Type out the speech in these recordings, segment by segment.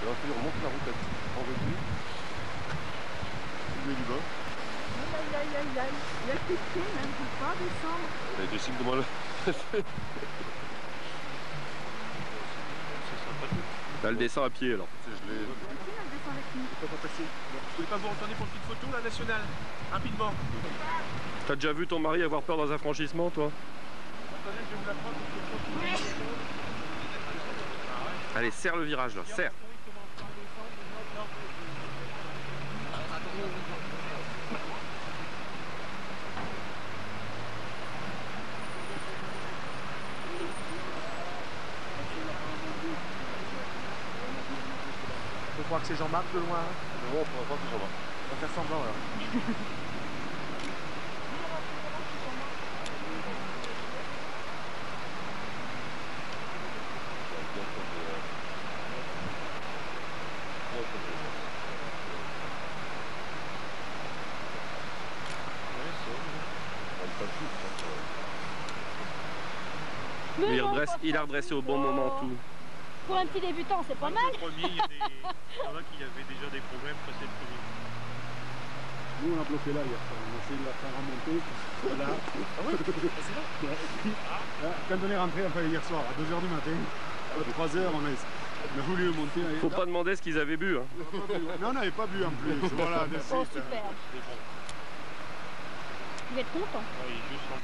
il remonte la route en revue. Il met du bas. Aïe aïe aïe aïe, il y a quelqu'un même, il ne peut pas descendre. Il décide de moi là. Elle descend à pied alors. Je l'ai. Quelqu'un elle descend avec nous. Pourquoi pas passer? Vous voulez pas vous retourner pour une petite photo, la nationale? Rapidement. T'as déjà vu ton mari avoir peur dans un franchissement, toi? Attendez, je vais vous la prendre. Allez, serre le virage là, serre. Faut croire que c'est Jean-Marc de loin. Non, on pourra pas que Jean-Marc. On va faire semblant alors. Mais il a redressé au bon moment tout. Pour un petit débutant, c'est pas mal. Le premier, il y en a qui avaient déjà des problèmes passer le premier. Nous on a bloqué là hier soir, on a essayé de la faire remonter. Voilà. Ah ouais? C'est là? Quand on est rentré enfin, hier soir à 2h du matin, à 3h on a voulu le monter. Faut pas demander ce qu'ils avaient bu. Hein. Non, on n'avait pas bu en plus. Voilà, merci. Oh super. Il va être content. Ouais, il est juste en...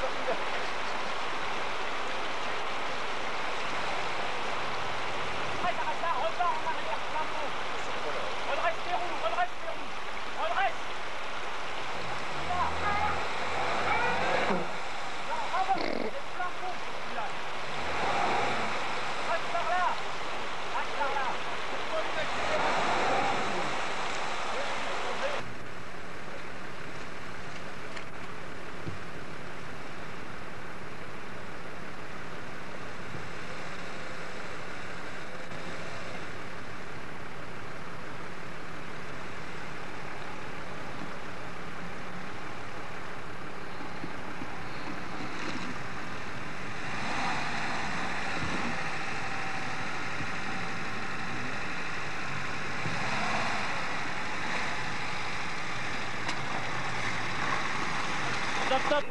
Stop, stop.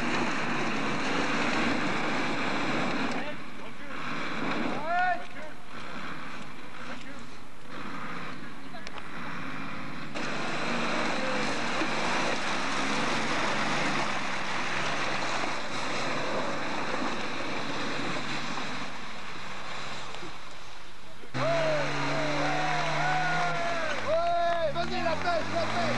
Vas-y, la pêche, la pêche.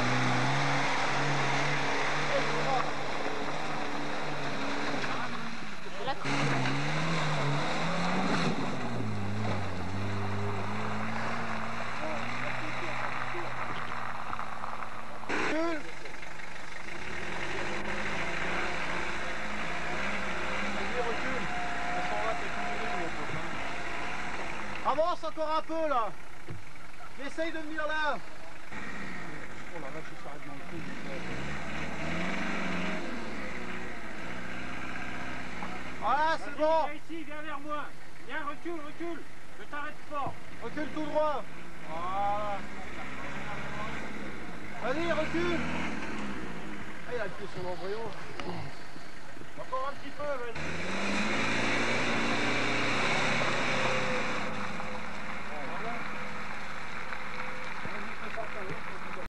Avance encore un peu là. Essaye de venir là. Oh la vache, il s'arrête dans le trou. Voilà, c'est bon. Viens ici, viens vers moi. Viens, recule, recule. Je t'arrête fort. Recule tout droit. Voilà. Vas-y, recule. Ah, il a le pied sur l'embryon.